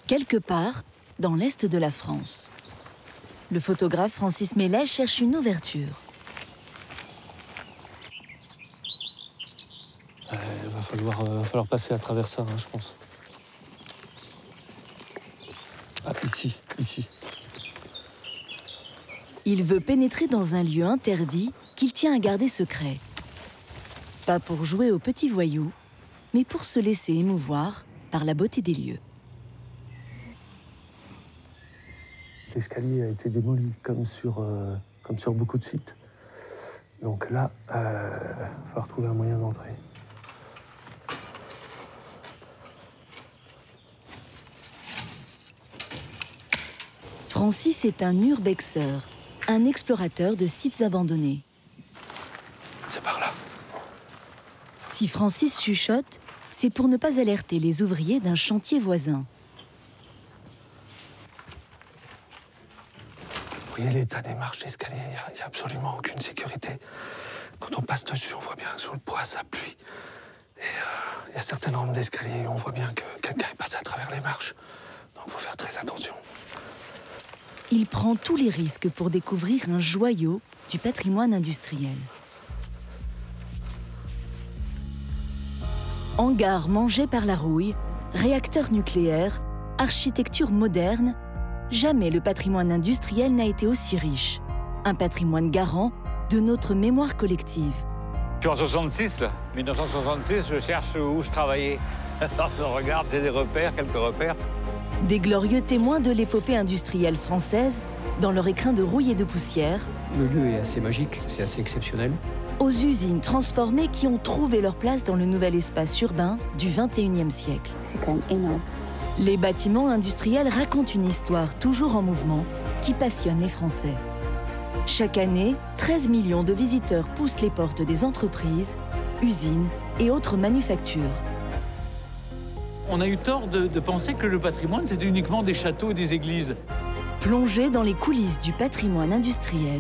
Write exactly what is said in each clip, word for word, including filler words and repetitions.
quelque part dans l'est de la France. Le photographe Francis Mellet cherche une ouverture. Il euh, va falloir, euh, va falloir passer à travers ça, hein, je pense. Ah, ici, ici. Il veut pénétrer dans un lieu interdit qu'il tient à garder secret. Pas pour jouer aux petits voyous, mais pour se laisser émouvoir par la beauté des lieux. L'escalier a été démoli comme sur, euh, comme sur beaucoup de sites. Donc là, il euh, va falloir trouver un moyen d'entrer. Francis est un urbexeur, un explorateur de sites abandonnés. C'est par là. Si Francis chuchote, c'est pour ne pas alerter les ouvriers d'un chantier voisin. Vous voyez l'état des marches d'escalier, il n'y a, a absolument aucune sécurité. Quand on passe dessus, on voit bien sous le poids, ça appuie. Et il euh, y a certaines rampes d'escalier, on voit bien que quelqu'un est passé à travers les marches. Donc il faut faire très attention. Il prend tous les risques pour découvrir un joyau du patrimoine industriel. Hangar mangé par la rouille, réacteurs nucléaires, architecture moderne, jamais le patrimoine industriel n'a été aussi riche. Un patrimoine garant de notre mémoire collective. Je suis en soixante-six, là. mille neuf cent soixante-six, je cherche où je travaillais. Alors je regarde, j'ai des repères, quelques repères. Des glorieux témoins de l'épopée industrielle française, dans leur écrin de rouille et de poussière. Le lieu est assez magique, c'est assez exceptionnel. Aux usines transformées qui ont trouvé leur place dans le nouvel espace urbain du vingt et unième siècle. C'est quand même énorme. Les bâtiments industriels racontent une histoire toujours en mouvement qui passionne les Français. Chaque année, treize millions de visiteurs poussent les portes des entreprises, usines et autres manufactures. On a eu tort de, de penser que le patrimoine, c'était uniquement des châteaux et des églises. Plongé dans les coulisses du patrimoine industriel,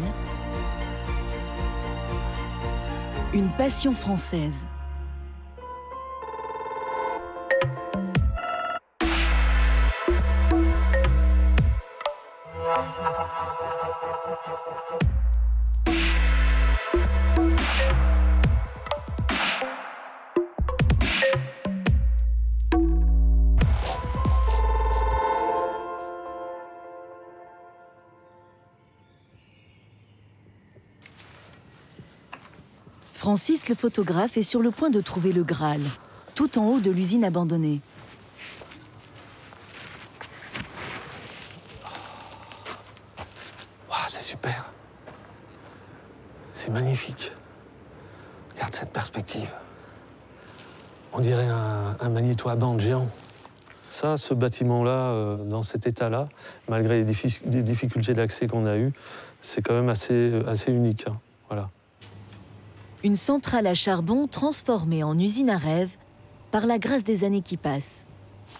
une passion française. Francis, le photographe, est sur le point de trouver le Graal, tout en haut de l'usine abandonnée. Wow, c'est super. C'est magnifique. Regarde cette perspective. On dirait un, un magnéto à bande géant. Ça, ce bâtiment-là, euh, dans cet état-là, malgré les, diffi les difficultés d'accès qu'on a eues, c'est quand même assez, assez unique. Hein. Voilà. Une centrale à charbon transformée en usine à rêve par la grâce des années qui passent.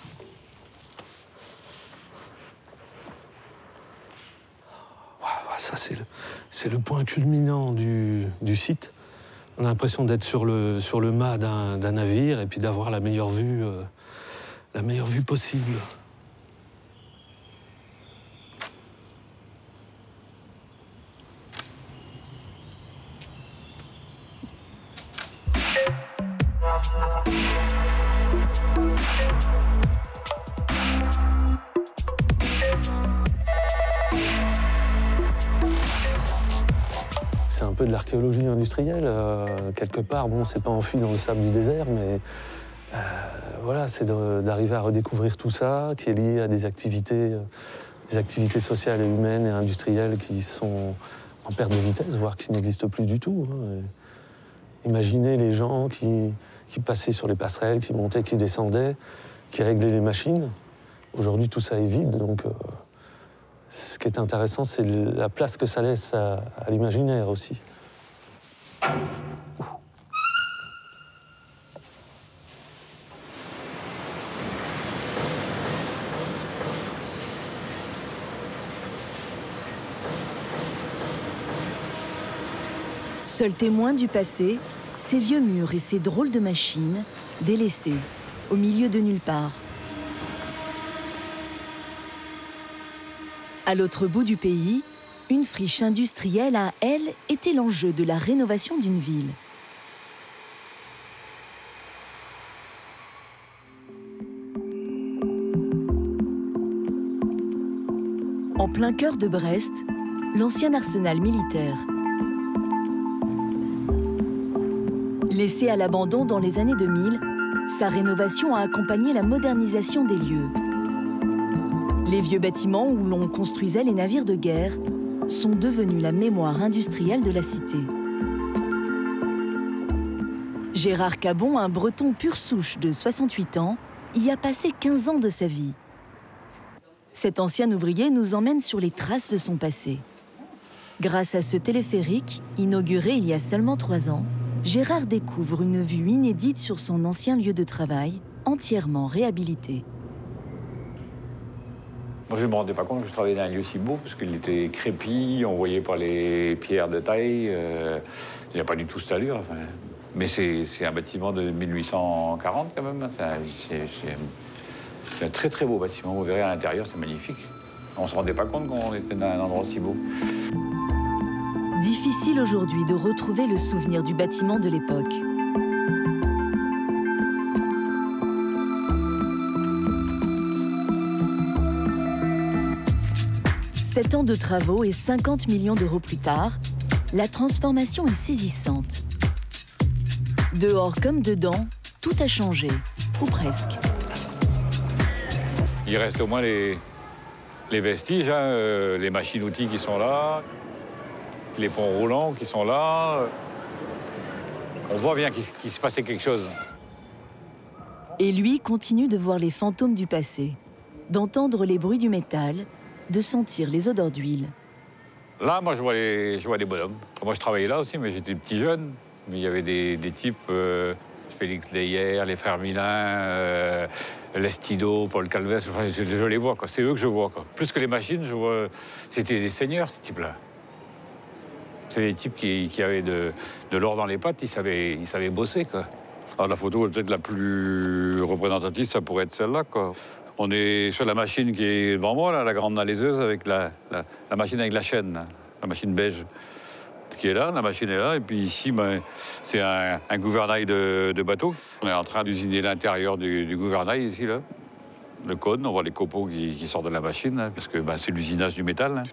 Wow, ça, c'est le, c'est le point culminant du, du site. On a l'impression d'être sur le, sur le mât d'un d'un navire et puis d'avoir la meilleure vue, euh, la meilleure vue possible. C'est un peu de l'archéologie industrielle, euh, quelque part. Bon, c'est pas enfui dans le sable du désert, mais euh, voilà, c'est d'arriver à redécouvrir tout ça, qui est lié à des activités, euh, des activités sociales et humaines et industrielles qui sont en perte de vitesse, voire qui n'existent plus du tout. Hein. Imaginez les gens qui, qui passaient sur les passerelles, qui montaient, qui descendaient, qui réglaient les machines. Aujourd'hui, tout ça est vide, donc... Euh, ce qui est intéressant, c'est la place que ça laisse à, à l'imaginaire aussi. Seul témoin du passé, ces vieux murs et ces drôles de machines, délaissés, au milieu de nulle part. À l'autre bout du pays, une friche industrielle a, elle, été l'enjeu de la rénovation d'une ville. En plein cœur de Brest, l'ancien arsenal militaire. Laissé à l'abandon dans les années deux mille, sa rénovation a accompagné la modernisation des lieux. Les vieux bâtiments où l'on construisait les navires de guerre sont devenus la mémoire industrielle de la cité. Gérard Cabon, un breton pur souche de soixante-huit ans, y a passé quinze ans de sa vie. Cet ancien ouvrier nous emmène sur les traces de son passé. Grâce à ce téléphérique, inauguré il y a seulement trois ans, Gérard découvre une vue inédite sur son ancien lieu de travail, entièrement réhabilité. Moi, je ne me rendais pas compte que je travaillais dans un lieu si beau, parce qu'il était crépi, on voyait pas les pierres de taille, euh, il n'y a pas du tout cette allure. Enfin. Mais c'est un bâtiment de mille huit cent quarante quand même. C'est un très très beau bâtiment, vous verrez à l'intérieur, c'est magnifique. On ne se rendait pas compte qu'on était dans un endroit si beau. Difficile aujourd'hui de retrouver le souvenir du bâtiment de l'époque. Sept ans de travaux et cinquante millions d'euros plus tard, la transformation est saisissante. Dehors comme dedans, tout a changé, ou presque. Il reste au moins les, les vestiges, hein, euh, les machines-outils qui sont là, les ponts roulants qui sont là. On voit bien qu'il qu'il se passait quelque chose. Et lui continue de voir les fantômes du passé, d'entendre les bruits du métal, de sentir les odeurs d'huile. Là, moi, je vois, les, je vois des bonhommes. Moi, je travaillais là aussi, mais j'étais petit jeune. Mais il y avait des, des types, euh, Félix Leyer, les frères Milin, euh, Lestido, Paul Calves, enfin, je, je les vois, quoi. C'est eux que je vois, quoi. Plus que les machines, je vois... C'était des seigneurs, ces types-là. C'est des types qui, qui avaient de, de l'or dans les pattes, ils savaient, ils savaient bosser, quoi. Alors, la photo peut-être la plus représentative, ça pourrait être celle-là, quoi. On est sur la machine qui est devant moi, là, la grande malaiseuse, avec la, la, la machine avec la chaîne, là, la machine beige, qui est là, la machine est là. Et puis ici, ben, c'est un, un gouvernail de, de bateau. On est en train d'usiner l'intérieur du, du gouvernail, ici, là. Le cône, on voit les copeaux qui, qui sortent de la machine, là, parce que ben, c'est l'usinage du métal. Là.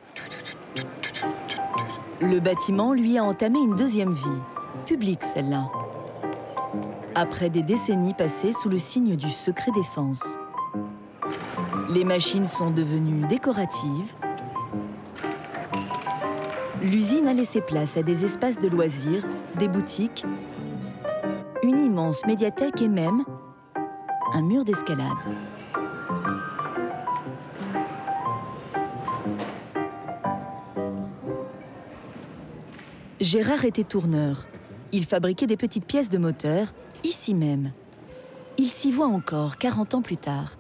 Le bâtiment, lui, a entamé une deuxième vie, publique celle-là. Après des décennies passées sous le signe du secret défense. Les machines sont devenues décoratives. L'usine a laissé place à des espaces de loisirs, des boutiques, une immense médiathèque et même un mur d'escalade. Gérard était tourneur. Il fabriquait des petites pièces de moteur, ici même. Il s'y voit encore, quarante ans plus tard.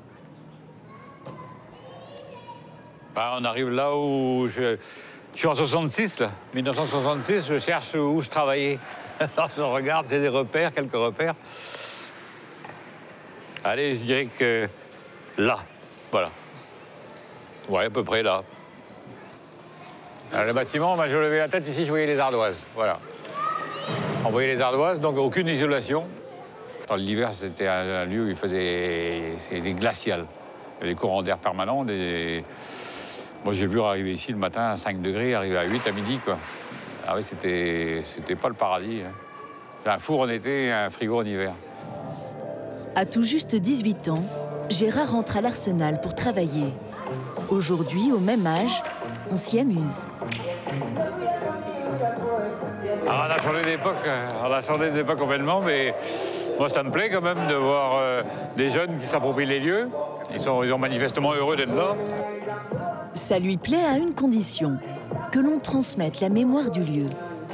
Bah, on arrive là où je, je suis en soixante-six, là. mille neuf cent soixante-six, je cherche où je travaillais. Alors je regarde, j'ai des repères, quelques repères. Allez, je dirais que là, voilà. Ouais, à peu près là. Alors, le bâtiment, bah, je levais la tête, ici, je voyais les ardoises, voilà. On voyait les ardoises, donc aucune isolation. Dans l'hiver, c'était un, un lieu où il faisait des glaciales. Des courants d'air permanents, des... Moi, j'ai vu arriver ici le matin à cinq degrés, arriver à huit à midi, quoi. Ah oui, c'était c'était pas le paradis. Hein. C'est un four en été et un frigo en hiver. À tout juste dix-huit ans, Gérard rentre à l'Arsenal pour travailler. Aujourd'hui, au même âge, on s'y amuse. Alors, on a changé d'époque, on a changé d'époque complètement, mais moi, ça me plaît quand même de voir euh, des jeunes qui s'approprient les lieux. Ils sont, ils sont manifestement heureux d'être là. Ça lui plaît à une condition, que l'on transmette la mémoire du lieu.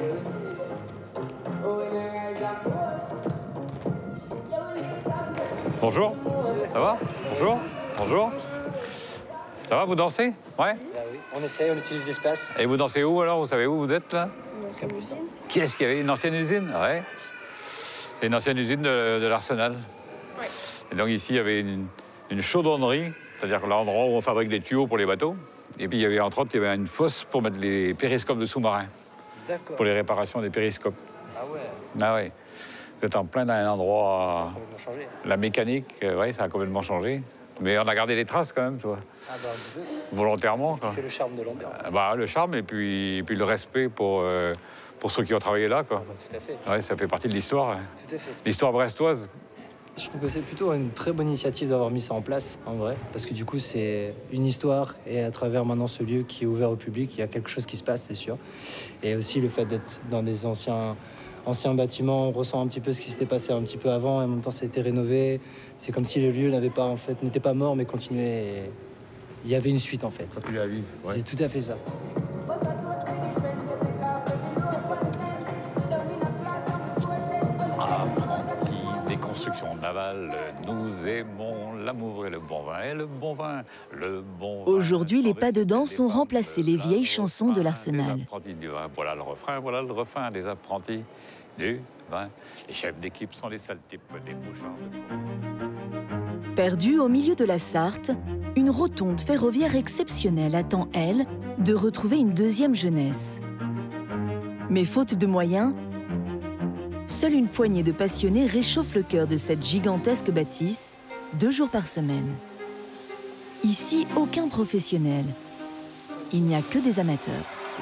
Bonjour, ça va? Bonjour, bonjour. Ça va, vous dansez? Ouais? Bah oui, on essaye, on utilise l'espace. Et vous dansez où alors? Vous savez où vous êtes là? Une ancienne usine. Qu'est-ce qu'il y avait? Une ancienne usine? Ouais. C'est une ancienne usine de, de l'Arsenal. Ouais. Et donc ici, il y avait une, une chaudronnerie, c'est-à-dire l'endroit où on fabrique des tuyaux pour les bateaux. Et puis il y avait entre autres, il y avait une fosse pour mettre les périscopes de sous-marins. D'accord. Pour les réparations des périscopes. Ah ouais. Ah ouais. Vous êtes en plein dans un endroit... Ça a complètement changé. La mécanique, euh, oui, ça a complètement changé. Mais on a gardé les traces quand même, toi. Ah bah, un peu. Volontairement. C'est ce qui Quoi. fait le charme de l'ambiance. Ah bah, le charme et puis, et puis le respect pour, euh, pour ceux qui ont travaillé là. Quoi. Ah bah, tout à fait. Ouais, ça fait partie de l'histoire. Tout à fait. L'histoire brestoise. Je trouve que c'est plutôt une très bonne initiative d'avoir mis ça en place, en vrai. Parce que du coup, c'est une histoire. Et à travers maintenant ce lieu qui est ouvert au public, il y a quelque chose qui se passe, c'est sûr. Et aussi le fait d'être dans des anciens... anciens bâtiments, on ressent un petit peu ce qui s'était passé un petit peu avant, et en même temps ça a été rénové. C'est comme si le lieu n'avait pas, en fait, n'était pas mort, mais continuait. Et il y avait une suite, en fait. La vie, ouais. C'est tout à fait ça. Apprenti des constructions navales, nous aimons l'amour et le bon vin, et le bon vin, le bon vin. Aujourd'hui, les pas de danse ont remplacé les vieilles chansons de l'Arsenal. Des apprentis du vin. Voilà le refrain, voilà le refrain des apprentis du vin. Les chefs d'équipe sont des sales types, des mouchards de... Perdue au milieu de la Sarthe, une rotonde ferroviaire exceptionnelle attend, elle, de retrouver une deuxième jeunesse. Mais faute de moyens, seule une poignée de passionnés réchauffe le cœur de cette gigantesque bâtisse, deux jours par semaine. Ici, aucun professionnel. Il n'y a que des amateurs.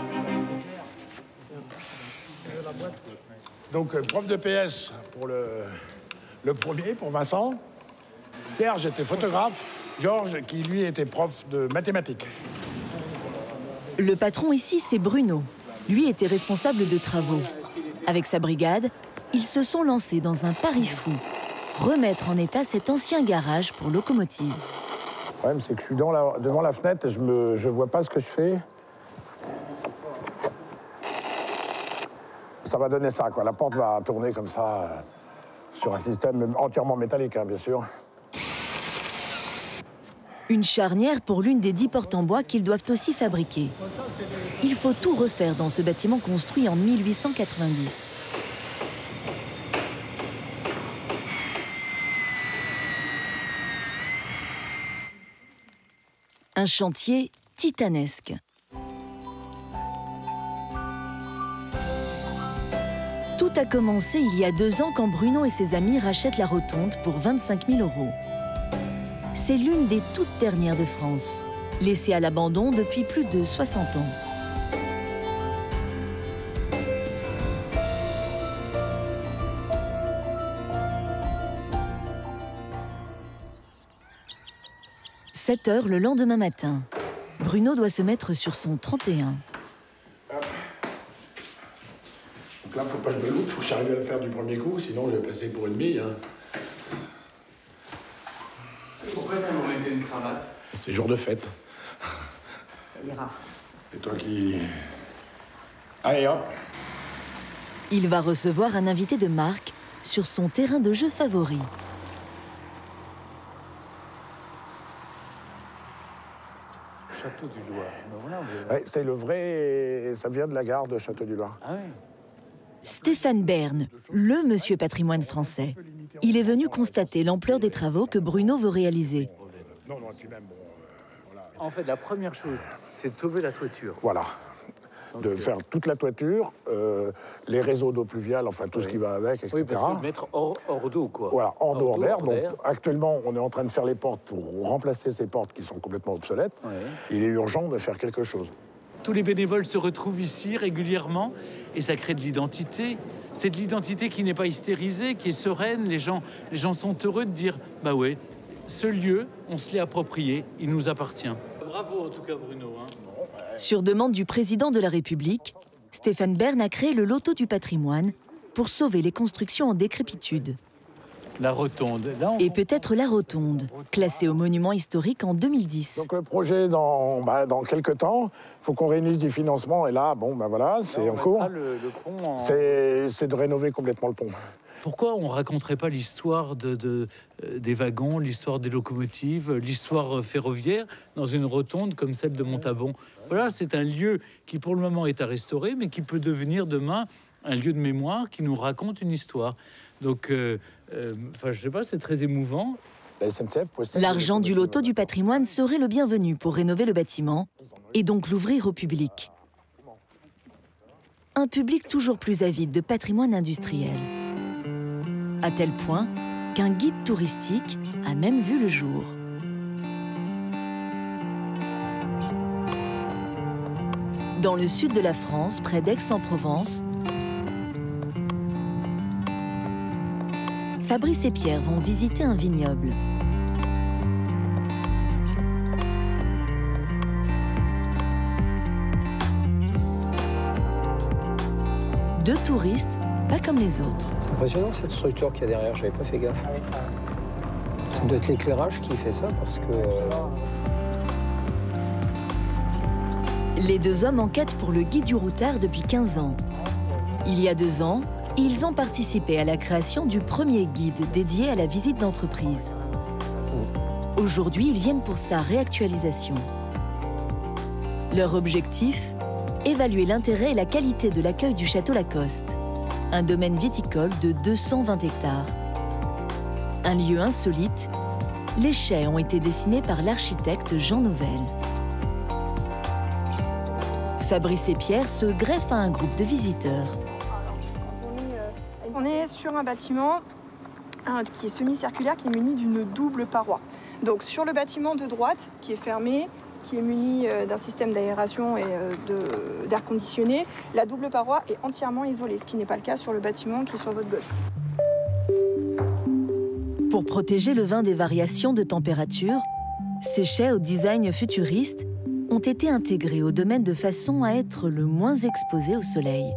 Donc, euh, prof de P S pour le, le premier, pour Vincent. Serge était photographe. Georges, qui lui était prof de mathématiques. Le patron ici, c'est Bruno. Lui était responsable de travaux. Avec sa brigade, ils se sont lancés dans un pari fou. Remettre en état cet ancien garage pour locomotives. Le problème, c'est que je suis dans la, devant la fenêtre et je ne je vois pas ce que je fais. Ça va donner ça, quoi. La porte va tourner comme ça, euh, sur un système entièrement métallique, hein, bien sûr. Une charnière pour l'une des dix portes en bois qu'ils doivent aussi fabriquer. Il faut tout refaire dans ce bâtiment construit en mille huit cent quatre-vingt-dix. Un chantier titanesque. Tout a commencé il y a deux ans quand Bruno et ses amis rachètent la rotonde pour vingt-cinq mille euros. C'est l'une des toutes dernières de France, laissée à l'abandon depuis plus de soixante ans. sept heures le lendemain matin. Bruno doit se mettre sur son trente et un. Donc là, faut pas que je me loupe, faut que j'arrive à le faire du premier coup, sinon je vais passer pour une bille. Hein. Pourquoi ça m'aurait été une cravate? C'est jour de fête. Ça ira. C'est toi qui... Allez, hop. Il va recevoir un invité de marque sur son terrain de jeu favori. Château du Loir. Ben voilà, Ouais, c'est le vrai... Ça vient de la gare de Château-du-Loir. Ah oui. Stéphane Bern, le monsieur patrimoine français. Il est venu constater l'ampleur des travaux que Bruno veut réaliser. Non, non, et puis même, bon, euh, voilà. En fait, la première chose, c'est de sauver la toiture. Voilà. De faire toute la toiture, euh, les réseaux d'eau pluviale, enfin tout Oui. ce qui va avec, et cetera. Oui, parce que le mettre hors, hors d'eau, quoi. Voilà, hors d'eau, hors d'air. Donc d'air. actuellement, on est en train de faire les portes pour remplacer ces portes qui sont complètement obsolètes. Ouais. Il est urgent de faire quelque chose. Tous les bénévoles se retrouvent ici régulièrement et ça crée de l'identité. C'est de l'identité qui n'est pas hystérisée, qui est sereine. Les gens, les gens sont heureux de dire « Bah ouais, ce lieu, on se l'est approprié, il nous appartient. » Bravo en tout cas Bruno. Hein. Sur demande du président de la République, Stéphane Bern a créé le loto du patrimoine pour sauver les constructions en décrépitude. La rotonde. Là, on... Et peut-être la rotonde, classée au monument historique en deux mille dix. Donc le projet, dans, bah, dans quelques temps, il faut qu'on réunisse du financement. Et là, bon, ben voilà, c'est en cours. Le, le pont en... C'est de rénover complètement le pont. Pourquoi on ne raconterait pas l'histoire de, de, euh, des wagons, l'histoire des locomotives, l'histoire ferroviaire dans une rotonde comme celle de Montabon? Voilà, c'est un lieu qui pour le moment est à restaurer, mais qui peut devenir demain un lieu de mémoire qui nous raconte une histoire. Donc, euh, euh, enfin, je sais pas, c'est très émouvant. La S N C F possède... L'argent du loto du patrimoine serait le bienvenu pour rénover le bâtiment et donc l'ouvrir au public. Un public toujours plus avide de patrimoine industriel. À tel point qu'un guide touristique a même vu le jour. Dans le sud de la France, près d'Aix-en-Provence, Fabrice et Pierre vont visiter un vignoble. Deux touristes, pas comme les autres. C'est impressionnant cette structure qu'il y a derrière, j'avais pas fait gaffe. Ça doit être l'éclairage qui fait ça parce que... Euh... Les deux hommes enquêtent pour le Guide du Routard depuis quinze ans. Il y a deux ans, ils ont participé à la création du premier guide dédié à la visite d'entreprise. Aujourd'hui, ils viennent pour sa réactualisation. Leur objectif ? Évaluer l'intérêt et la qualité de l'accueil du château Lacoste, un domaine viticole de deux cent vingt hectares. Un lieu insolite, les chais ont été dessinés par l'architecte Jean Nouvel. Fabrice et Pierre se greffent à un groupe de visiteurs. On est sur un bâtiment qui est semi-circulaire, qui est muni d'une double paroi. Donc sur le bâtiment de droite, qui est fermé, qui est muni d'un système d'aération et d'air conditionné, la double paroi est entièrement isolée, ce qui n'est pas le cas sur le bâtiment qui est sur votre gauche. Pour protéger le vin des variations de température, ces chais au design futuriste ont été intégrés au domaine de façon à être le moins exposés au soleil.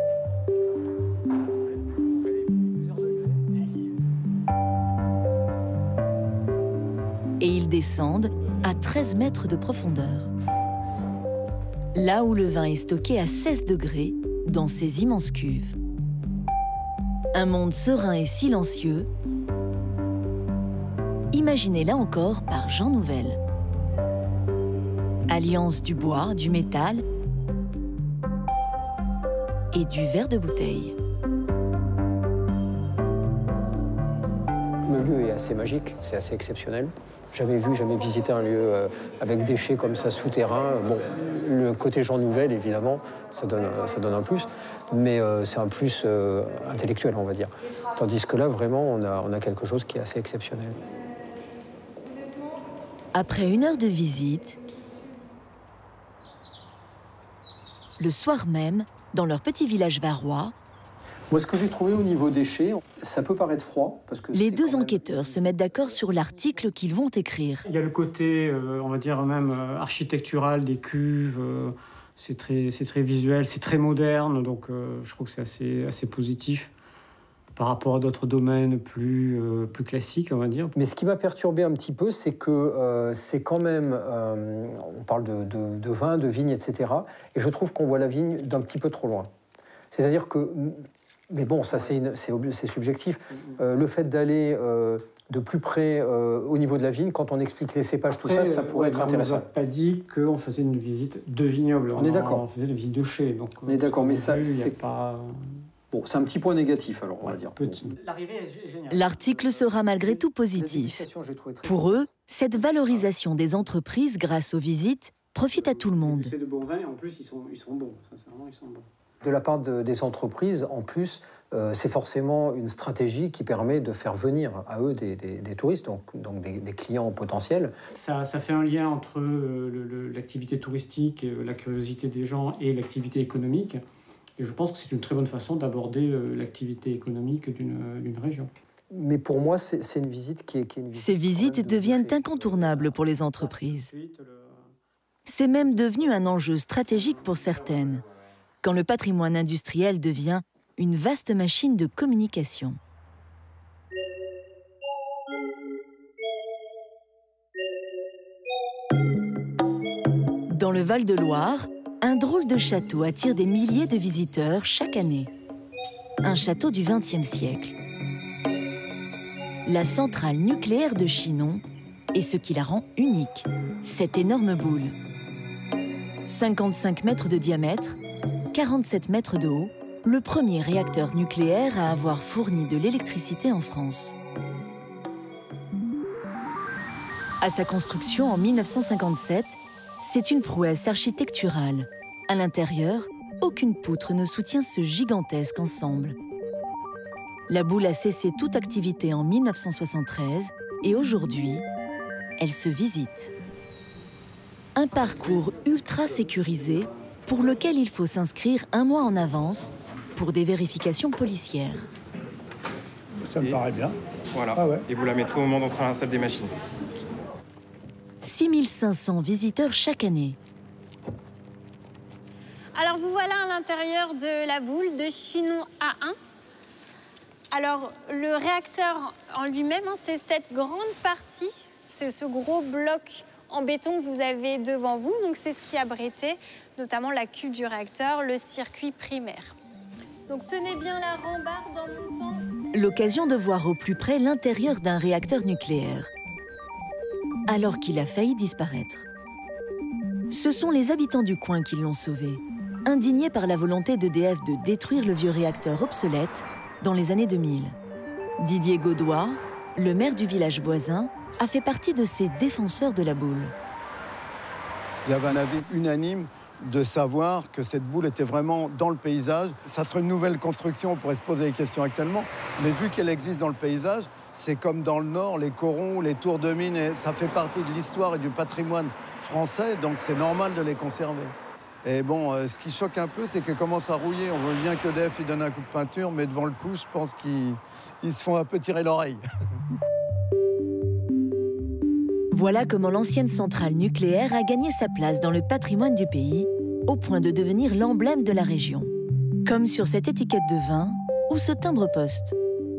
Et ils descendent à treize mètres de profondeur. Là où le vin est stocké à seize degrés dans ces immenses cuves. Un monde serein et silencieux, imaginé là encore par Jean Nouvel. Alliance du bois, du métal et du verre de bouteille. Le lieu est assez magique, c'est assez exceptionnel. Jamais vu, jamais visité un lieu euh, avec des chais comme ça souterrain. Bon, le côté Jean Nouvel, évidemment, ça donne, ça donne un plus, mais euh, c'est un plus euh, intellectuel, on va dire. Tandis que là, vraiment, on a, on a quelque chose qui est assez exceptionnel. Après une heure de visite, le soir même, dans leur petit village varois, moi, ce que j'ai trouvé au niveau des chais, ça peut paraître froid. Parce que les deux même... enquêteurs se mettent d'accord sur l'article qu'ils vont écrire. Il y a le côté, euh, on va dire même euh, architectural des cuves, euh, c'est très, c'est très visuel, c'est très moderne, donc euh, je trouve que c'est assez, assez positif par rapport à d'autres domaines plus, euh, plus classiques, on va dire. Mais ce qui m'a perturbé un petit peu, c'est que euh, c'est quand même, euh, on parle de, de, de vin, de vigne, et cetera. Et je trouve qu'on voit la vigne d'un petit peu trop loin. C'est-à-dire que... Mais bon, ça c'est subjectif. Euh, le fait d'aller euh, de plus près euh, au niveau de la vigne, quand on explique les cépages, Après, tout ça, ça pourrait euh, être intéressant. On n'a pas dit qu'on faisait une visite de vignoble. On est d'accord. On faisait une visite de chais. Donc, on est d'accord, mais ça, c'est pas... Bon, c'est un petit point négatif, alors, on ouais, va dire. L'arrivée est géniale. L'article sera malgré tout positif. Pour eux, cette valorisation des entreprises grâce aux visites profite à tout le monde. C'est de bons vins et en plus, ils sont, ils sont bons. Sincèrement, ils sont bons. De la part de, des entreprises, en plus, euh, c'est forcément une stratégie qui permet de faire venir à eux des, des, des touristes, donc, donc des, des clients potentiels. Ça, ça fait un lien entre euh, l'activité touristique, euh, la curiosité des gens et l'activité économique. Et je pense que c'est une très bonne façon d'aborder euh, l'activité économique d'une région. Mais pour moi, c'est une visite qui est, qui est une visite... Ces visites deviennent incontournables pour les entreprises. C'est même devenu un enjeu stratégique pour certaines, quand le patrimoine industriel devient une vaste machine de communication. Dans le Val-de-Loire, un drôle de château attire des milliers de visiteurs chaque année. Un château du vingtième siècle. La centrale nucléaire de Chinon est ce qui la rend unique, cette énorme boule. cinquante-cinq mètres de diamètre, quarante-sept mètres de haut, le premier réacteur nucléaire à avoir fourni de l'électricité en France. À sa construction en mille neuf cent cinquante-sept, c'est une prouesse architecturale. À l'intérieur, aucune poutre ne soutient ce gigantesque ensemble. La boule a cessé toute activité en mille neuf cent soixante-treize et aujourd'hui, elle se visite. Un parcours ultra sécurisé pour lequel il faut s'inscrire un mois en avance pour des vérifications policières. Ça me Et paraît bien. Voilà. Ah ouais. Et vous la mettrez au moment d'entrer à la salle des machines. six mille cinq cents visiteurs chaque année. Alors vous voilà à l'intérieur de la boule de Chinon A un. Alors le réacteur en lui-même, hein, c'est cette grande partie, c'est ce gros bloc en béton que vous avez devant vous. Donc c'est ce qui abritait notamment la cuve du réacteur, le circuit primaire. Donc tenez bien la rambarde en montant. L'occasion de voir au plus près l'intérieur d'un réacteur nucléaire, alors qu'il a failli disparaître. Ce sont les habitants du coin qui l'ont sauvé, indignés par la volonté d'E D F de détruire le vieux réacteur obsolète dans les années deux mille. Didier Gaudois, le maire du village voisin, a fait partie de ces défenseurs de la boule. Il y avait un avis unanime de savoir que cette boule était vraiment dans le paysage. Ça serait une nouvelle construction, on pourrait se poser des questions actuellement, mais vu qu'elle existe dans le paysage, c'est comme dans le Nord, les corons, les tours de mine, et ça fait partie de l'histoire et du patrimoine français, donc c'est normal de les conserver. Et bon, euh, ce qui choque un peu, c'est qu'elle commence à rouiller. On veut bien qu'E D F lui donne un coup de peinture, mais devant le coup, je pense qu'ils ils se font un peu tirer l'oreille. Voilà comment l'ancienne centrale nucléaire a gagné sa place dans le patrimoine du pays, au point de devenir l'emblème de la région. Comme sur cette étiquette de vin ou ce timbre-poste.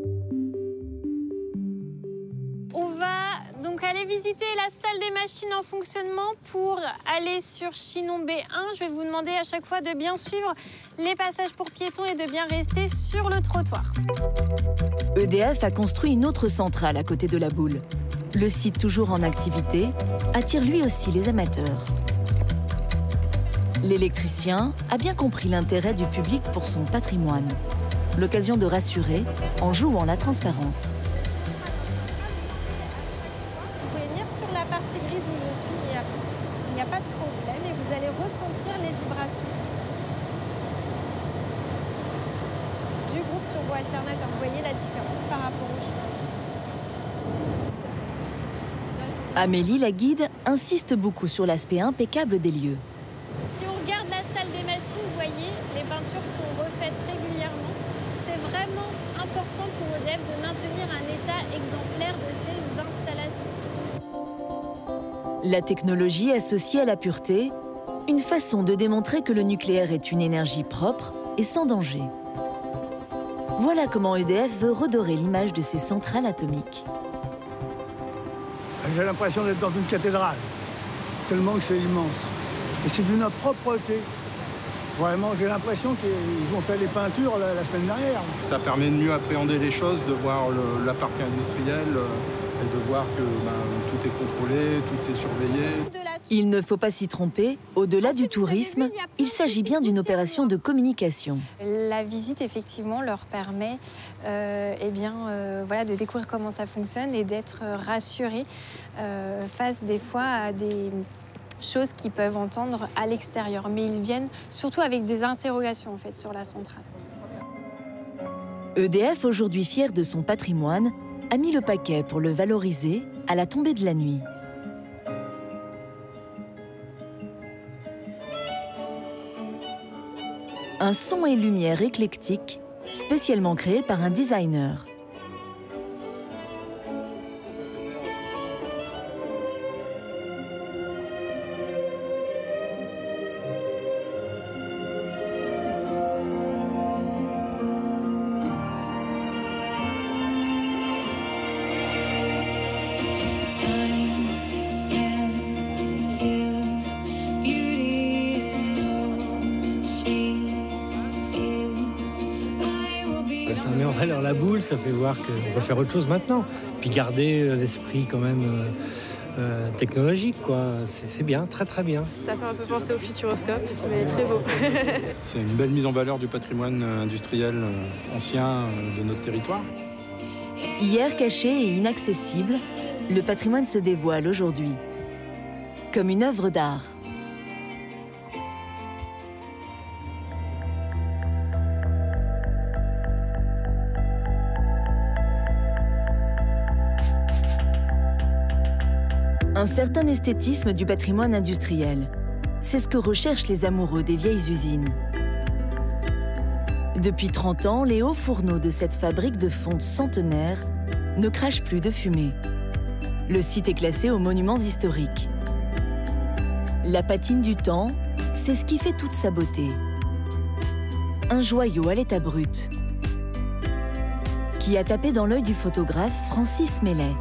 On va donc aller visiter la salle des machines en fonctionnement. Pour aller sur Chinon B un, je vais vous demander à chaque fois de bien suivre les passages pour piétons et de bien rester sur le trottoir. E D F a construit une autre centrale à côté de la boule. Le site, toujours en activité, attire lui aussi les amateurs. L'électricien a bien compris l'intérêt du public pour son patrimoine. L'occasion de rassurer en jouant la transparence. Vous pouvez venir sur la partie grise où je suis, il n'y a, a pas de problème et vous allez ressentir les vibrations du groupe turbo alternateur. Vous voyez la différence par rapport au chemin. Amélie, la guide, insiste beaucoup sur l'aspect impeccable des lieux. Si on regarde la salle des machines, vous voyez, les peintures sont refaites régulièrement. C'est vraiment important pour E D F de maintenir un état exemplaire de ces installations. La technologie associée à la pureté, une façon de démontrer que le nucléaire est une énergie propre et sans danger. Voilà comment E D F veut redorer l'image de ces centrales atomiques. J'ai l'impression d'être dans une cathédrale, tellement que c'est immense. Et c'est d'une propreté. Vraiment, j'ai l'impression qu'ils ont fait les peintures la, la semaine dernière. Ça permet de mieux appréhender les choses, de voir le, la partie industrielle euh, et de voir que ben, tout est contrôlé, tout est surveillé. Il ne faut pas s'y tromper, au-delà du tourisme, il s'agit bien d'une opération de communication. La visite, effectivement, leur permet euh, eh bien, euh, voilà, de découvrir comment ça fonctionne et d'être rassurés euh, face des fois à des choses qu'ils peuvent entendre à l'extérieur. Mais ils viennent surtout avec des interrogations en fait, sur la centrale. E D F, aujourd'hui fier de son patrimoine, a mis le paquet pour le valoriser à la tombée de la nuit. Un son et lumière éclectique, spécialement créé par un designer. Ça met en valeur la boule, ça fait voir qu'on peut faire autre chose maintenant. Puis garder l'esprit quand même euh, euh, technologique, quoi. C'est bien, très très bien. Ça fait un peu penser au Futuroscope, mais très beau. C'est une belle mise en valeur du patrimoine industriel ancien de notre territoire. Hier caché et inaccessible, le patrimoine se dévoile aujourd'hui comme une œuvre d'art. Un certain esthétisme du patrimoine industriel. C'est ce que recherchent les amoureux des vieilles usines. Depuis trente ans, les hauts fourneaux de cette fabrique de fonte centenaire ne crachent plus de fumée. Le site est classé aux monuments historiques. La patine du temps, c'est ce qui fait toute sa beauté. Un joyau à l'état brut, qui a tapé dans l'œil du photographe Francis Mellet.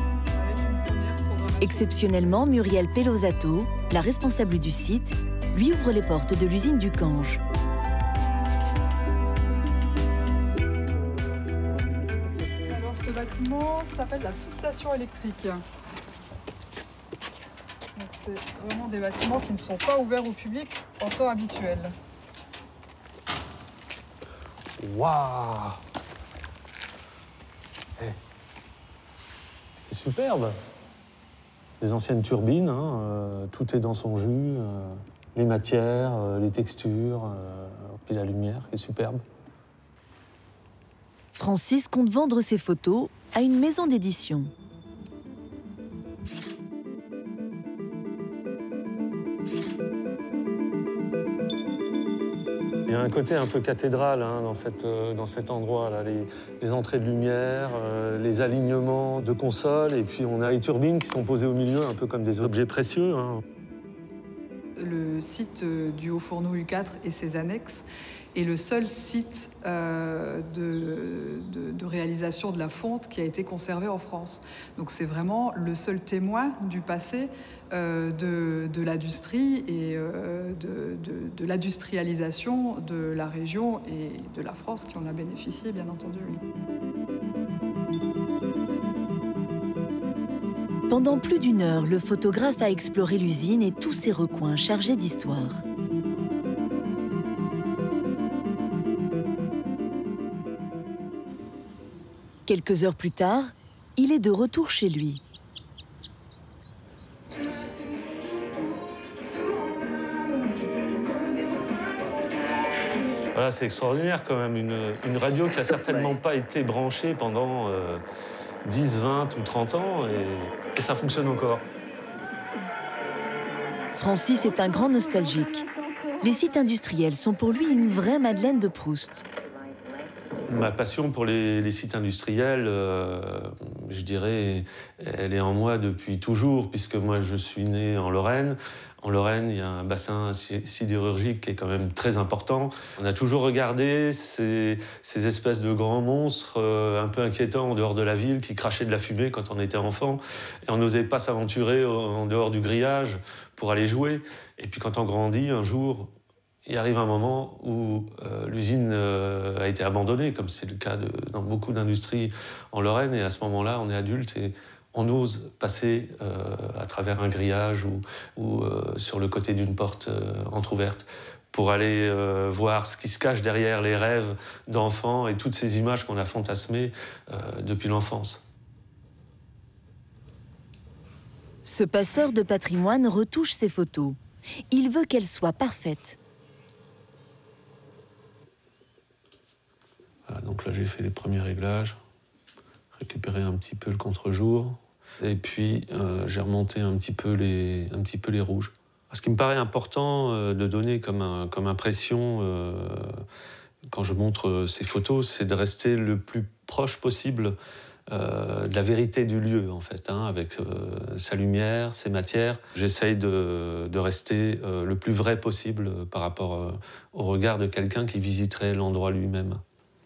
Exceptionnellement, Muriel Pelosato, la responsable du site, lui ouvre les portes de l'usine du Cange. Alors, ce bâtiment s'appelle la sous-station électrique. C'est vraiment des bâtiments qui ne sont pas ouverts au public en temps habituel. Waouh! Hey. C'est superbe! Des anciennes turbines, hein, euh, tout est dans son jus, euh, les matières, euh, les textures, euh, puis la lumière est superbe. Francis compte vendre ses photos à une maison d'édition. Il y a un côté un peu cathédrale hein, dans, cette, euh, dans cet endroit-là, les, les entrées de lumière, euh, les alignements de consoles, et puis on a les turbines qui sont posées au milieu, un peu comme des objets précieux. Hein. Le site du Haut Fourneau U quatre et ses annexes est le seul site euh, de, de, de réalisation de la fonte qui a été conservé en France. Donc c'est vraiment le seul témoin du passé euh, de, de l'industrie et euh, de, de, de l'industrialisation de la région et de la France qui en a bénéficié, bien entendu. Oui. Pendant plus d'une heure, le photographe a exploré l'usine et tous ses recoins chargés d'histoire. Quelques heures plus tard, il est de retour chez lui. Voilà, c'est extraordinaire quand même, une, une radio qui n'a certainement pas été branchée pendant euh, dix, vingt ou trente ans, et, et ça fonctionne encore. Francis est un grand nostalgique. Les sites industriels sont pour lui une vraie Madeleine de Proust. Ma passion pour les, les sites industriels, euh, je dirais, elle est en moi depuis toujours, puisque moi je suis né en Lorraine. En Lorraine, il y a un bassin sidérurgique qui est quand même très important. On a toujours regardé ces, ces espèces de grands monstres euh, un peu inquiétants en dehors de la ville qui crachaient de la fumée quand on était enfant. Et on n'osait pas s'aventurer en dehors du grillage pour aller jouer. Et puis quand on grandit, un jour, il arrive un moment où euh, l'usine euh, a été abandonnée, comme c'est le cas de, dans beaucoup d'industries en Lorraine. Et à ce moment-là, on est adulte et on ose passer euh, à travers un grillage ou, ou euh, sur le côté d'une porte euh, entrouverte pour aller euh, voir ce qui se cache derrière les rêves d'enfants et toutes ces images qu'on a fantasmées euh, depuis l'enfance. Ce passeur de patrimoine retouche ses photos. Il veut qu'elles soient parfaites. Voilà, donc là, j'ai fait les premiers réglages, récupéré un petit peu le contre-jour, et puis euh, j'ai remonté un petit peu les, un petit peu les rouges. Ce qui me paraît important euh, de donner comme, un, comme impression euh, quand je montre ces photos, c'est de rester le plus proche possible euh, de la vérité du lieu, en fait, hein, avec euh, sa lumière, ses matières. J'essaye de, de rester euh, le plus vrai possible par rapport euh, au regard de quelqu'un qui visiterait l'endroit lui-même.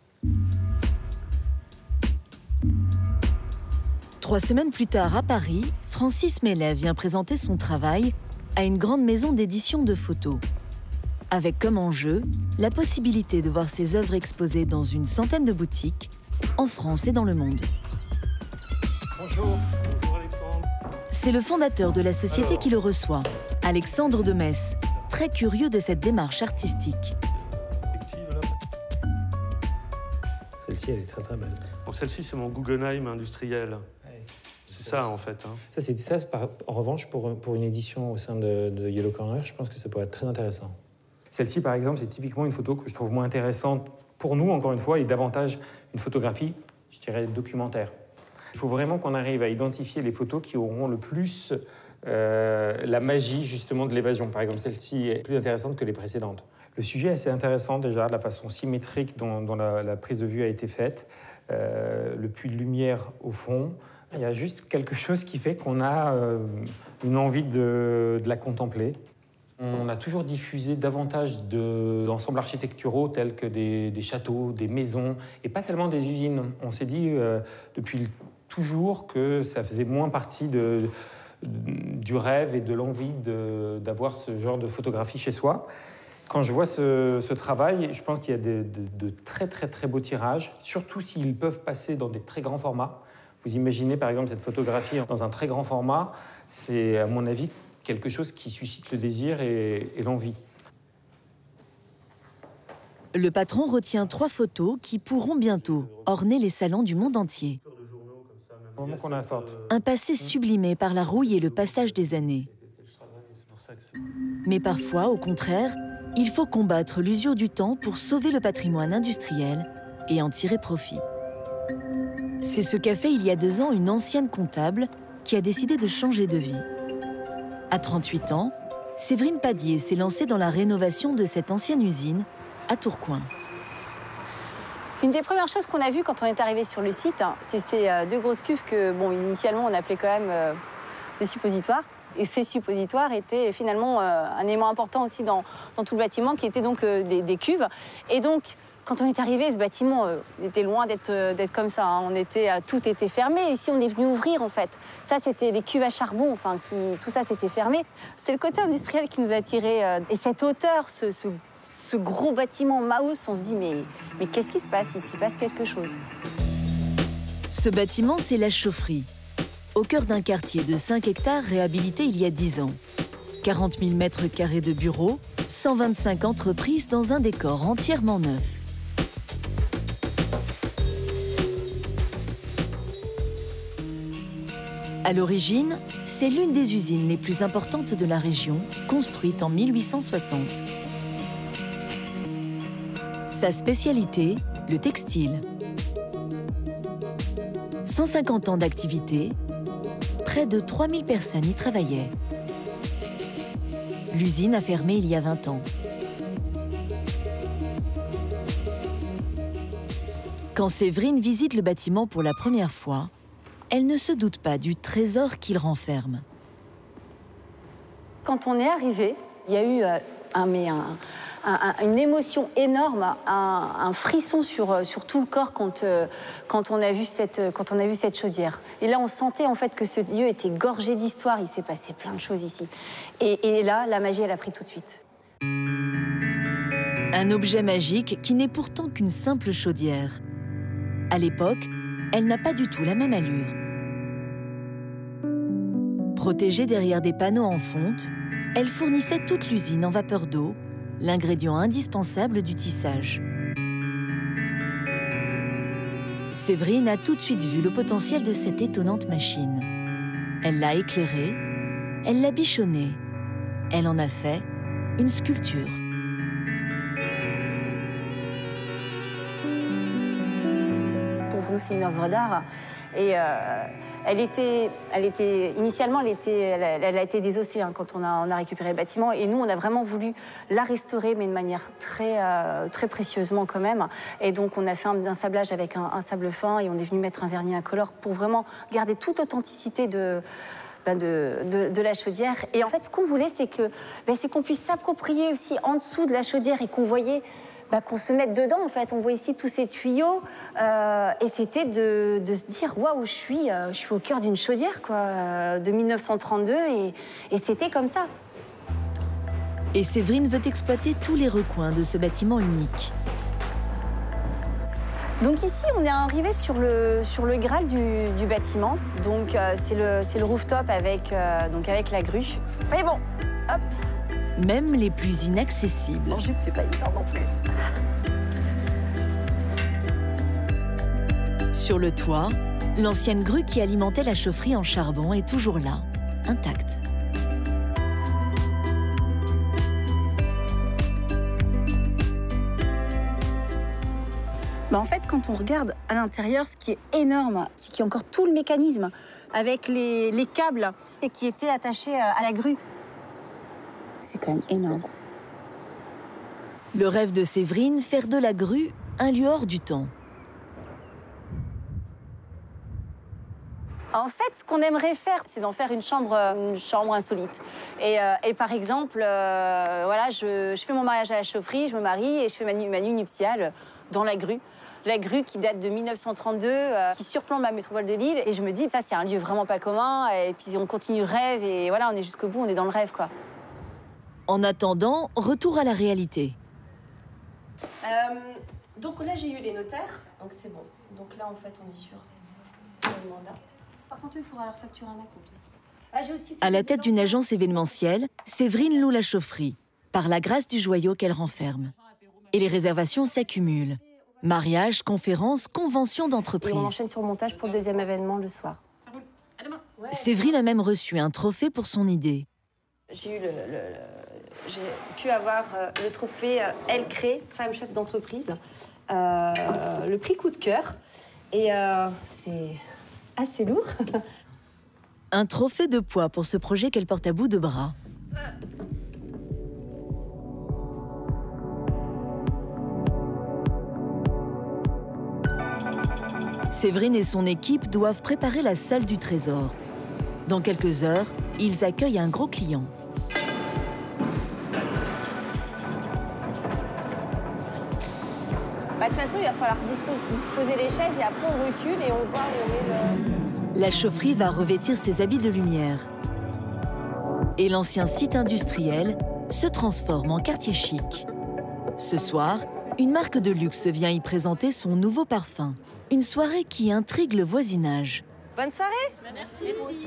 Trois semaines plus tard, à Paris, Francis Mellet vient présenter son travail à une grande maison d'édition de photos, avec comme enjeu la possibilité de voir ses œuvres exposées dans une centaine de boutiques, en France et dans le monde. Bonjour. Bonjour Alexandre. C'est le fondateur de la société Alors. qui le reçoit, Alexandre de Metz, très curieux de cette démarche artistique. Celle-ci, elle est très très belle. Bon, celle-ci, c'est mon Guggenheim industriel. Ouais. C'est C'est ça, en fait. Hein. Ça, c'est ça. Par, en revanche, pour, pour une édition au sein de, de Yellow Corner, je pense que ça pourrait être très intéressant. Celle-ci, par exemple, c'est typiquement une photo que je trouve moins intéressante pour nous, encore une fois, et davantage une photographie, je dirais, documentaire. Il faut vraiment qu'on arrive à identifier les photos qui auront le plus euh, la magie, justement, de l'évasion. Par exemple, celle-ci est plus intéressante que les précédentes. Le sujet est assez intéressant, déjà, la façon symétrique dont, dont la, la prise de vue a été faite, euh, le puits de lumière au fond. Il y a juste quelque chose qui fait qu'on a euh, une envie de, de la contempler. On a toujours diffusé davantage d'ensembles architecturaux tels que des, des châteaux, des maisons, et pas tellement des usines. On s'est dit euh, depuis toujours que ça faisait moins partie de, du rêve et de l'envie d'avoir ce genre de photographie chez soi. Quand je vois ce, ce travail, je pense qu'il y a de, de, de très très très beaux tirages, surtout s'ils peuvent passer dans des très grands formats. Vous imaginez par exemple cette photographie dans un très grand format, c'est à mon avis quelque chose qui suscite le désir et, et l'envie. Le patron retient trois photos qui pourront bientôt orner les salons du monde entier. Qu'on a sorte. Un passé sublimé par la rouille et le passage des années. Mais parfois, au contraire, il faut combattre l'usure du temps pour sauver le patrimoine industriel et en tirer profit. C'est ce qu'a fait il y a deux ans une ancienne comptable qui a décidé de changer de vie. À trente-huit ans, Séverine Padier s'est lancée dans la rénovation de cette ancienne usine à Tourcoing. Une des premières choses qu'on a vues quand on est arrivé sur le site, c'est ces deux grosses cuves que, bon, initialement, on appelait quand même euh, des suppositoires. Et ces suppositoires étaient finalement euh, un élément important aussi dans, dans tout le bâtiment, qui étaient donc euh, des, des cuves. Et donc, quand on est arrivé, ce bâtiment euh, était loin d'être euh, d'être comme ça. Hein. On était, euh, tout était fermé. Ici, on est venu ouvrir, en fait. Ça, c'était les cuves à charbon. Enfin, qui, tout ça, c'était fermé. C'est le côté industriel qui nous a attirés. Euh, et cette hauteur, ce, ce Ce gros bâtiment Maus, on se dit, mais, mais qu'est-ce qui se passe ici? Il passe quelque chose. Ce bâtiment, c'est la chaufferie. Au cœur d'un quartier de cinq hectares réhabilité il y a dix ans. quarante mille mètres carrés de bureaux, cent vingt-cinq entreprises dans un décor entièrement neuf. À l'origine, c'est l'une des usines les plus importantes de la région, construite en mille huit cent soixante. Sa spécialité, le textile. cent cinquante ans d'activité, près de trois mille personnes y travaillaient. L'usine a fermé il y a vingt ans. Quand Séverine visite le bâtiment pour la première fois, elle ne se doute pas du trésor qu'il renferme. Quand on est arrivé, il y a eu euh, un, mais un, un, une émotion énorme, un, un frisson sur, sur tout le corps quand, euh, quand, on a vu cette, quand on a vu cette chaudière. Et là, on sentait en fait que ce lieu était gorgé d'histoire. Il s'est passé plein de choses ici. Et, et là, la magie, elle a pris tout de suite. Un objet magique qui n'est pourtant qu'une simple chaudière. À l'époque, elle n'a pas du tout la même allure. Protégée derrière des panneaux en fonte, elle fournissait toute l'usine en vapeur d'eau, l'ingrédient indispensable du tissage. Séverine a tout de suite vu le potentiel de cette étonnante machine. Elle l'a éclairée, elle l'a bichonnée, elle en a fait une sculpture. Pour nous, c'est une œuvre d'art. Et euh, elle était, elle était, initialement, elle, était, elle, elle a été désossée hein, quand on a, on a récupéré le bâtiment. Et nous, on a vraiment voulu la restaurer, mais de manière très, euh, très précieusement quand même. Et donc, on a fait un, un sablage avec un, un sable fin et on est venu mettre un vernis incolore pour vraiment garder toute l'authenticité de... Ben de, de, de la chaudière. Et en fait, ce qu'on voulait, c'est que, ben c'est qu'on puisse s'approprier aussi en dessous de la chaudière et qu'on voyait, ben qu'on se mette dedans, en fait. On voit ici tous ces tuyaux. Euh, et c'était de, de se dire, waouh, je suis, euh, je suis au cœur d'une chaudière, quoi, euh, de mille neuf cent trente-deux. Et, et c'était comme ça. Et Séverine veut exploiter tous les recoins de ce bâtiment unique. Donc ici, on est arrivé sur le, sur le Graal du, du bâtiment. Donc euh, c'est le, c'est le rooftop avec, euh, donc avec la grue. Mais bon, hop. Même les plus inaccessibles. En jupe, c'est pas évident non plus. Sur le toit, L'ancienne grue qui alimentait la chaufferie en charbon est toujours là, intacte. Bah en fait, quand on regarde à l'intérieur, ce qui est énorme, c'est qu'il y a encore tout le mécanisme avec les, les câbles et qui étaient attachés à la grue. C'est quand même énorme. Le rêve de Séverine, faire de la grue un lieu hors du temps. En fait, ce qu'on aimerait faire, c'est d'en faire une chambre, une chambre insolite. Et, euh, et par exemple, euh, voilà, je, je fais mon mariage à la chaufferie, je me marie et je fais ma, nu ma nuit nuptiale dans la grue. La grue qui date de mille neuf cent trente-deux, euh, qui surplombe la métropole de Lille. Et je me dis, ça, c'est un lieu vraiment pas commun. Et puis, on continue le rêve. Et voilà, on est jusqu'au bout, on est dans le rêve, quoi. En attendant, retour à la réalité. Euh, donc là, j'ai eu les notaires. Donc, c'est bon. Donc là, en fait, on est sur le mandat. Par contre, il faudra leur facturer un acompte aussi. Ah, j'ai aussi À la tête d'une agence événementielle, Séverine loue la chaufferie, par la grâce du joyau qu'elle renferme. Et les réservations s'accumulent. Mariage, conférences, conventions d'entreprise. Et on enchaîne sur le montage pour le deuxième événement le soir. Séverine a même reçu un trophée pour son idée. J'ai eu le, le, le j'ai pu avoir euh, le trophée euh, Elle Crée, femme chef d'entreprise, euh, le prix coup de cœur. Et euh, c'est assez lourd. Un trophée de poids pour ce projet qu'elle porte à bout de bras. Séverine et son équipe doivent préparer la salle du trésor. Dans quelques heures, ils accueillent un gros client. Bah, de toute façon, il va falloir disposer les chaises et après on recule et on voit où on est le... La chaufferie va revêtir ses habits de lumière. Et l'ancien site industriel se transforme en quartier chic. Ce soir, une marque de luxe vient y présenter son nouveau parfum. Une soirée qui intrigue le voisinage. Bonne soirée. Merci. Merci.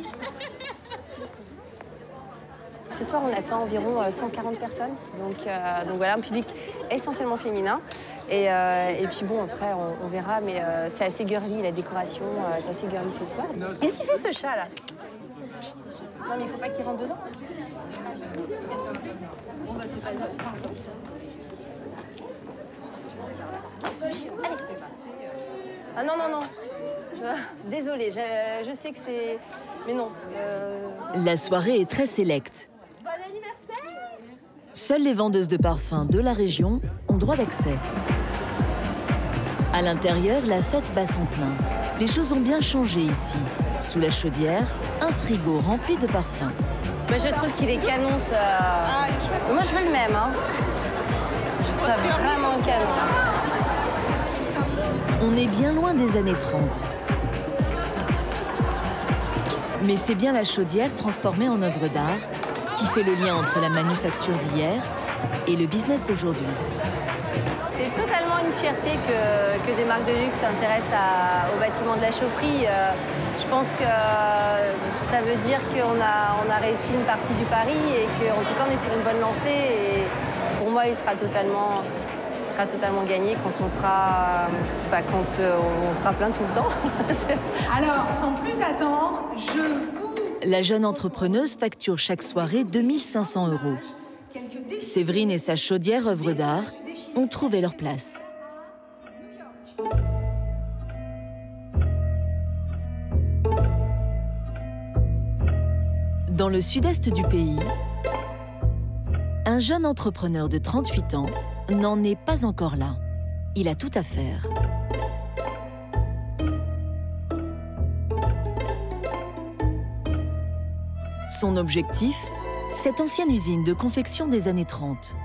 Ce soir, on attend environ cent quarante personnes. Donc, euh, donc voilà, un public essentiellement féminin. Et, euh, et puis bon, après, on, on verra, mais euh, c'est assez girly, la décoration euh, est assez girly ce soir. Qu'est-ce qu'il fait ce chat, là? Non, mais il faut pas qu'il rentre dedans. Bon, bah, c'est pas grave. Allez. Ah non, non, non. Je... Désolée, je, je sais que c'est... Mais non. Euh... La soirée est très sélecte. Bon anniversaire! Seules les vendeuses de parfums de la région ont droit d'accès. À l'intérieur, la fête bat son plein. Les choses ont bien changé ici. Sous la chaudière, un frigo rempli de parfums. Moi, je trouve qu'il est canon, ça. Ah, moi, je veux le même. Hein. Je serais vraiment canon. On est bien loin des années trente. Mais c'est bien la chaudière transformée en œuvre d'art qui fait le lien entre la manufacture d'hier et le business d'aujourd'hui. C'est totalement une fierté que, que des marques de luxe s'intéressent au bâtiment de la chaufferie. Euh, je pense que ça veut dire qu'on a, on a réussi une partie du pari et qu'en tout cas on est sur une bonne lancée. Et pour moi, il sera totalement... sera totalement gagné quand on sera, bah, quand euh, on sera plein tout le temps. Alors, sans plus attendre, je vous... La jeune entrepreneuse facture chaque soirée deux mille cinq cents euros. Séverine et sa chaudière œuvre d'art ont trouvé leur place. Dans le sud-est du pays, un jeune entrepreneur de trente-huit ans n'en est pas encore là. Il a tout à faire. Son objectif, cette ancienne usine de confection des années trente.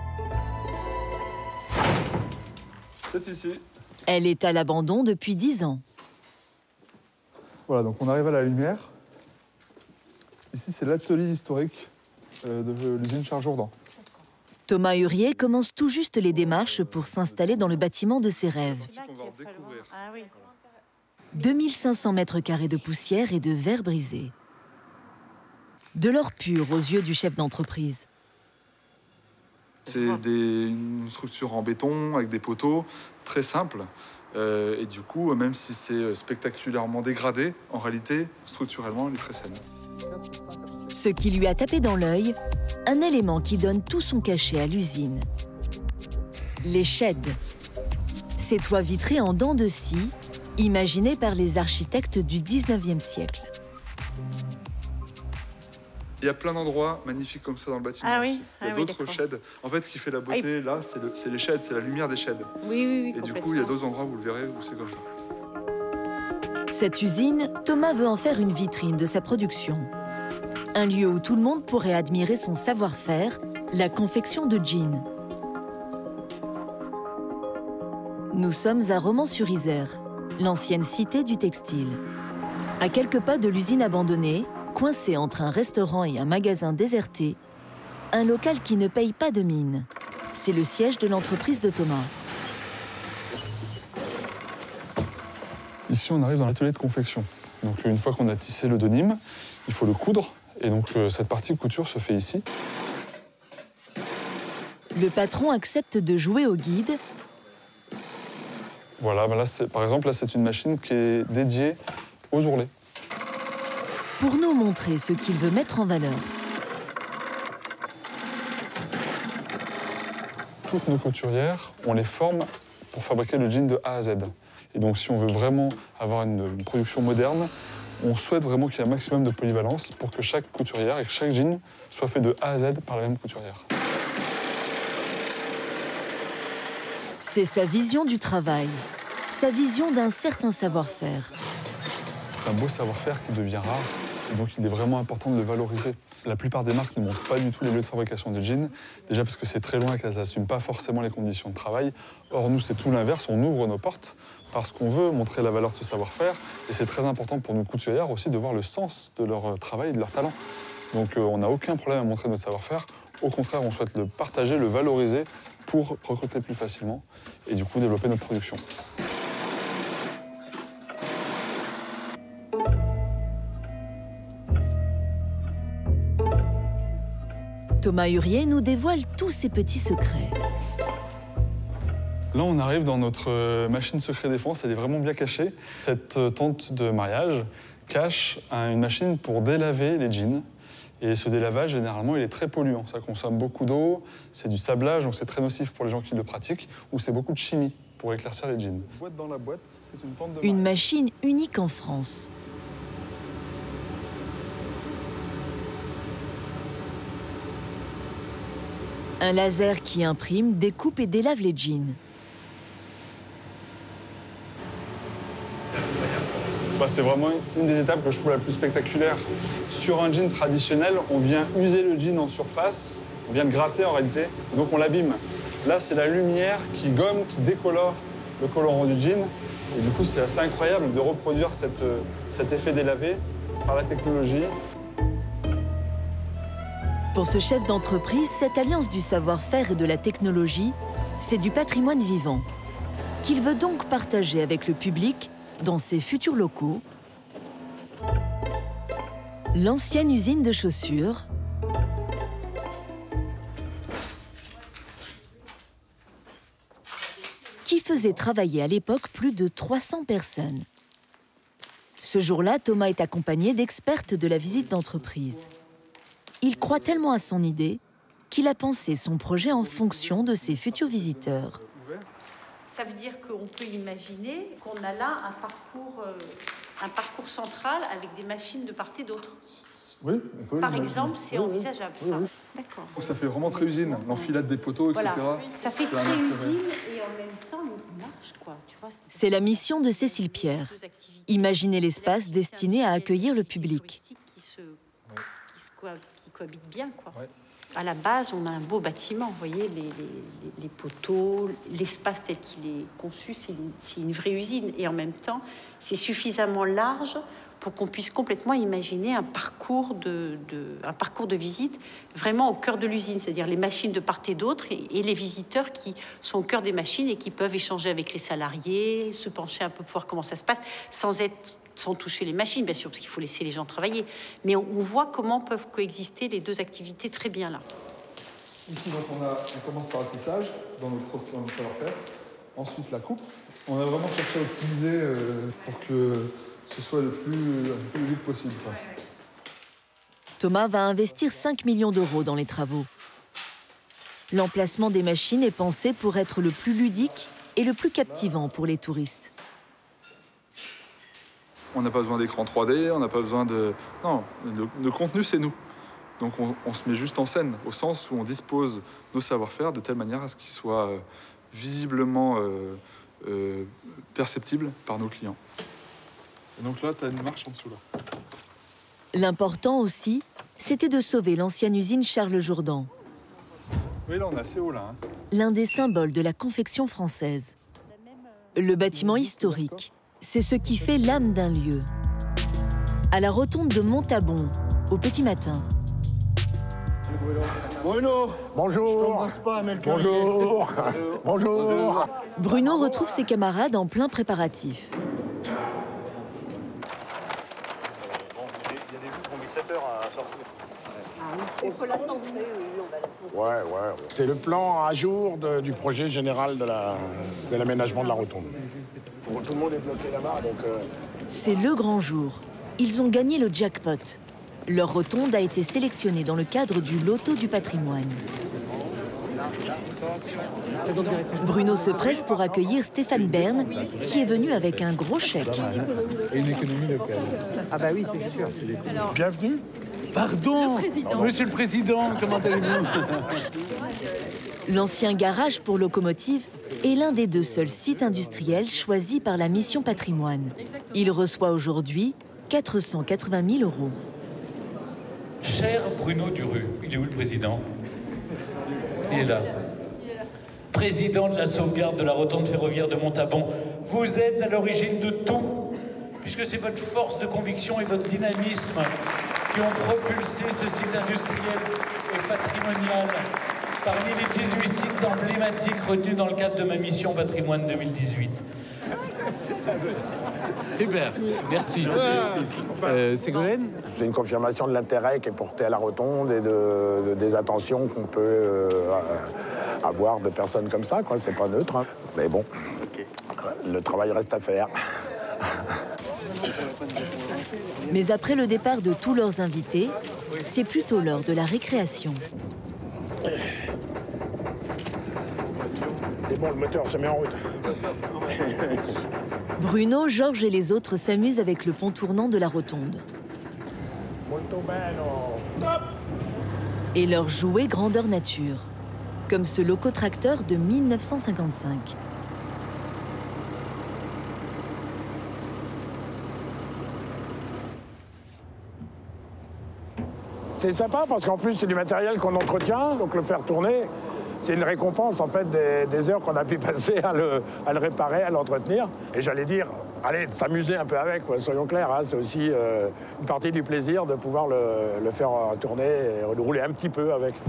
C'est ici. Elle est à l'abandon depuis dix ans. Voilà, donc on arrive à la lumière. Ici, c'est l'atelier historique de l'usine Charles-Jourdan. Thomas Hurier commence tout juste les démarches pour s'installer dans le bâtiment de ses rêves. deux mille cinq cents mètres carrés de poussière et de verre brisé. De l'or pur aux yeux du chef d'entreprise. C'est une structure en béton avec des poteaux, très simple. Euh, et du coup, même si c'est spectaculairement dégradé, en réalité, structurellement, elle est très saine. Ce qui lui a tapé dans l'œil, un élément qui donne tout son cachet à l'usine. Les sheds. Ces toits vitrés en dents de scie, imaginés par les architectes du dix-neuvième siècle. Il y a plein d'endroits magnifiques comme ça dans le bâtiment ah oui. aussi. Il y a ah d'autres oui, sheds. En fait, ce qui fait la beauté, ah, là, c'est le, les sheds, c'est la lumière des sheds. Oui, oui, oui. Et du coup, il y a d'autres endroits, vous le verrez, où c'est comme ça. Cette usine, Thomas veut en faire une vitrine de sa production. Un lieu où tout le monde pourrait admirer son savoir-faire, la confection de jeans. Nous sommes à Romans-sur-Isère, l'ancienne cité du textile. À quelques pas de l'usine abandonnée, coincé entre un restaurant et un magasin déserté, un local qui ne paye pas de mine. C'est le siège de l'entreprise de Thomas. Ici, on arrive dans l'atelier de confection. Donc, une fois qu'on a tissé le denim, il faut le coudre. Et donc, cette partie couture se fait ici. Le patron accepte de jouer au guide. Voilà, ben là, par exemple, là, c'est une machine qui est dédiée aux ourlets. Pour nous montrer ce qu'il veut mettre en valeur. Toutes nos couturières, on les forme pour fabriquer le jean de A à Z. Et donc, si on veut vraiment avoir une, une production moderne, on souhaite vraiment qu'il y ait un maximum de polyvalence pour que chaque couturière et que chaque jean soit fait de A à Z par la même couturière. C'est sa vision du travail, sa vision d'un certain savoir-faire. C'est un beau savoir-faire qui devient rare, et donc il est vraiment important de le valoriser. La plupart des marques ne montrent pas du tout les lieux de fabrication de jeans, déjà parce que c'est très loin et qu'elles n'assument pas forcément les conditions de travail. Or, nous, c'est tout l'inverse, on ouvre nos portes parce qu'on veut montrer la valeur de ce savoir-faire, et c'est très important pour nous couturières aussi de voir le sens de leur travail et de leur talent. Donc euh, on n'a aucun problème à montrer notre savoir-faire, au contraire, on souhaite le partager, le valoriser pour recruter plus facilement et du coup développer notre production. Thomas Hurier nous dévoile tous ses petits secrets. Là, on arrive dans notre machine secret défense, elle est vraiment bien cachée. Cette tente de mariage cache une machine pour délaver les jeans. Et ce délavage, généralement, il est très polluant. Ça consomme beaucoup d'eau, c'est du sablage, donc c'est très nocif pour les gens qui le pratiquent, ou c'est beaucoup de chimie pour éclaircir les jeans. Boîte dans la boîte, c'est une tente de Une machine unique en France. Un laser qui imprime, découpe et délave les jeans. Bah, c'est vraiment une des étapes que je trouve la plus spectaculaire. Sur un jean traditionnel, on vient user le jean en surface, on vient le gratter en réalité, donc on l'abîme. Là, c'est la lumière qui gomme, qui décolore le colorant du jean. Et du coup, c'est assez incroyable de reproduire cette, cet effet délavé par la technologie. Pour ce chef d'entreprise, cette alliance du savoir-faire et de la technologie, c'est du patrimoine vivant, qu'il veut donc partager avec le public dans ses futurs locaux. L'ancienne usine de chaussures, qui faisait travailler à l'époque plus de trois cents personnes. Ce jour-là, Thomas est accompagné d'expertes de la visite d'entreprise. Il croit tellement à son idée qu'il a pensé son projet en fonction de ses futurs visiteurs. Ça veut dire qu'on peut imaginer qu'on a là un parcours, euh, un parcours central avec des machines de part et d'autre. Oui, on peut. Par exemple, c'est envisageable, oui, ça. Oui. D'accord. Ça fait vraiment très usine, l'enfilade des poteaux, voilà. et cetera. Ça fait très usine et en même temps une marche, quoi. Tu vois, c'est la mission de Cécile Pierre. Imaginer l'espace destiné à accueillir le public. Qui, se, qui, se, qui cohabitent bien, quoi. Ouais. À la base, on a un beau bâtiment, vous voyez, les, les, les poteaux, l'espace tel qu'il est conçu, c'est une, une vraie usine. Et en même temps, c'est suffisamment large pour qu'on puisse complètement imaginer un parcours de, de, un parcours de visite vraiment au cœur de l'usine, c'est-à-dire les machines de part et d'autre et, et les visiteurs qui sont au cœur des machines et qui peuvent échanger avec les salariés, se pencher un peu pour voir comment ça se passe, sans être... sans toucher les machines, bien sûr, parce qu'il faut laisser les gens travailler. Mais on, on voit comment peuvent coexister les deux activités très bien là. Ici, donc, on, a, on commence par le tissage, dans notre, dans notre savoir-faire. ensuite la coupe. On a vraiment cherché à optimiser euh, pour que ce soit le plus, le plus logique possible, quoi. Thomas va investir cinq millions d'euros dans les travaux. L'emplacement des machines est pensé pour être le plus ludique et le plus captivant pour les touristes. On n'a pas besoin d'écran trois D, on n'a pas besoin de... Non, le, le contenu, c'est nous. Donc on, on se met juste en scène, au sens où on dispose nos savoir-faire de telle manière à ce qu'ils soient euh, visiblement euh, euh, perceptibles par nos clients. Et donc là, tu as une marche en dessous, là. L'important aussi, c'était de sauver l'ancienne usine Charles Jourdan. Oui, là, on est assez haut, là. Hein. L'un des symboles de la confection française. Le bâtiment historique, c'est ce qui fait l'âme d'un lieu. À la rotonde de Montabon, au petit matin. Bruno. Bonjour. Je t'embrasse pas, Melchior. Bonjour. Bonjour. Bonjour. Bruno retrouve ses camarades en plein préparatif. Il faut la centrer, oui, on va la centrer. Ouais, ouais. C'est le plan à jour de, du projet général de l'aménagement de, de la rotonde. Bon, tout le monde est bloqué là-bas, donc... Euh... C'est le grand jour. Ils ont gagné le jackpot. Leur rotonde a été sélectionnée dans le cadre du Loto du patrimoine. Bruno se presse pour accueillir Stéphane Bern, qui est venu avec un gros chèque. Et une économie locale. Ah bah oui, c'est sûr. Alors, bienvenue. Pardon, le Monsieur le Président, comment allez-vous? L'ancien garage pour locomotives est l'un des deux seuls sites industriels choisis par la mission patrimoine. Il reçoit aujourd'hui quatre cent quatre-vingt mille euros. Cher Bruno Duru, il est où le président? Il est là. Président de la sauvegarde de la rotonde ferroviaire de Montabon, vous êtes à l'origine de tout, puisque c'est votre force de conviction et votre dynamisme qui ont propulsé ce site industriel et patrimonial parmi les dix-huit sites emblématiques retenus dans le cadre de ma mission patrimoine deux mille dix-huit. Super, merci. Euh, Ségolène ? C'est une confirmation de l'intérêt qui est porté à la rotonde et de, de, des attentions qu'on peut euh, avoir de personnes comme ça, quoi. C'est pas neutre, hein. Mais bon, okay. Le travail reste à faire. Mais après le départ de tous leurs invités, c'est plutôt l'heure de la récréation. C'est bon, le moteur se met en route. Bruno, Georges et les autres s'amusent avec le pont tournant de la rotonde. Et leur jouet grandeur nature, comme ce locotracteur de mille neuf cent cinquante-cinq. C'est sympa parce qu'en plus c'est du matériel qu'on entretient, donc le faire tourner, c'est une récompense en fait des, des heures qu'on a pu passer à le, à le réparer, à l'entretenir. Et j'allais dire, allez, de s'amuser un peu avec, quoi, soyons clairs, hein, c'est aussi euh, une partie du plaisir de pouvoir le, le faire tourner et rouler un petit peu avec.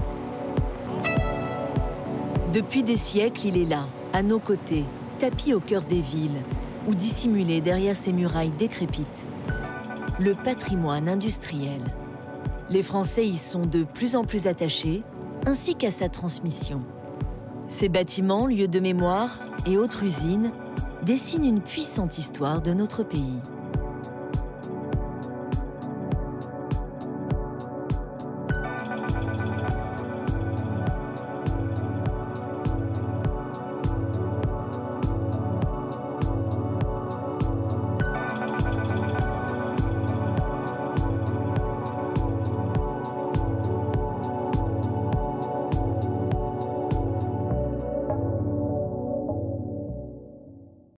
Depuis des siècles, il est là, à nos côtés, tapi au cœur des villes, ou dissimulé derrière ces murailles décrépites. Le patrimoine industriel. Les Français y sont de plus en plus attachés, ainsi qu'à sa transmission. Ces bâtiments, lieux de mémoire et autres usines dessinent une puissante histoire de notre pays.